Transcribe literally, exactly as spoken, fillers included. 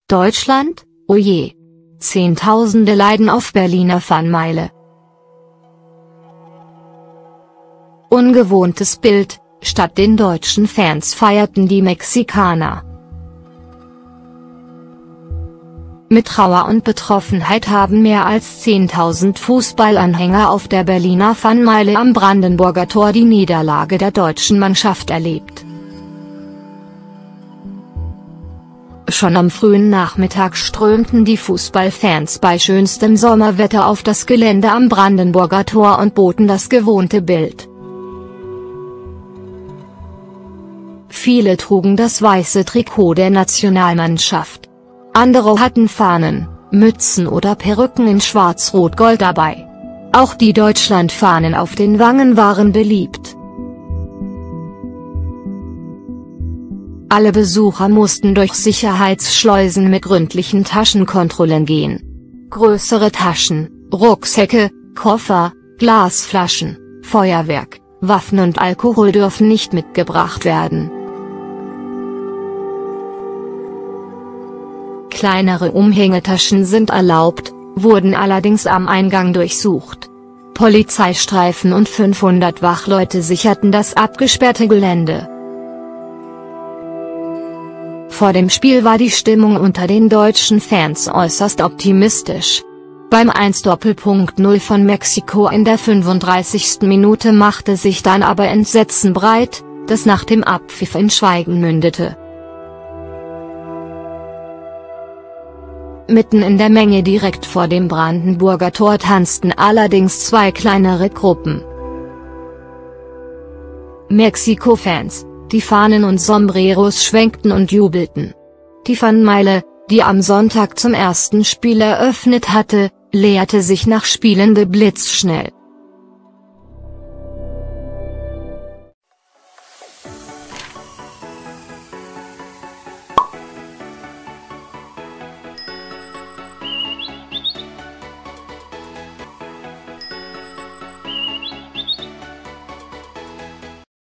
Deutschland, oje. Zehntausende leiden auf Berliner Fanmeile. Ungewohntes Bild: Statt den deutschen Fans feierten die Mexikaner. Mit Trauer und Betroffenheit haben mehr als zehntausend Fußballanhänger auf der Berliner Fanmeile am Brandenburger Tor die Niederlage der deutschen Mannschaft erlebt. Schon am frühen Nachmittag strömten die Fußballfans bei schönstem Sommerwetter auf das Gelände am Brandenburger Tor und boten das gewohnte Bild. Viele trugen das weiße Trikot der Nationalmannschaft. Andere hatten Fahnen, Mützen oder Perücken in Schwarz-Rot-Gold dabei. Auch die Deutschlandfahnen auf den Wangen waren beliebt. Alle Besucher mussten durch Sicherheitsschleusen mit gründlichen Taschenkontrollen gehen. Größere Taschen, Rucksäcke, Koffer, Glasflaschen, Feuerwerk, Waffen und Alkohol dürfen nicht mitgebracht werden. Kleinere Umhängetaschen sind erlaubt, wurden allerdings am Eingang durchsucht. Polizeistreifen und fünfhundert Wachleute sicherten das abgesperrte Gelände. Vor dem Spiel war die Stimmung unter den deutschen Fans äußerst optimistisch. Beim eins zu null von Mexiko in der fünfunddreißigsten Minute machte sich dann aber Entsetzen breit, das nach dem Abpfiff in Schweigen mündete. Mitten in der Menge direkt vor dem Brandenburger Tor tanzten allerdings zwei kleinere Gruppen. Mexiko-Fans, die Fahnen und Sombreros schwenkten und jubelten. Die Fanmeile, die am Sonntag zum ersten Spiel eröffnet hatte, leerte sich nach Spielende blitzschnell.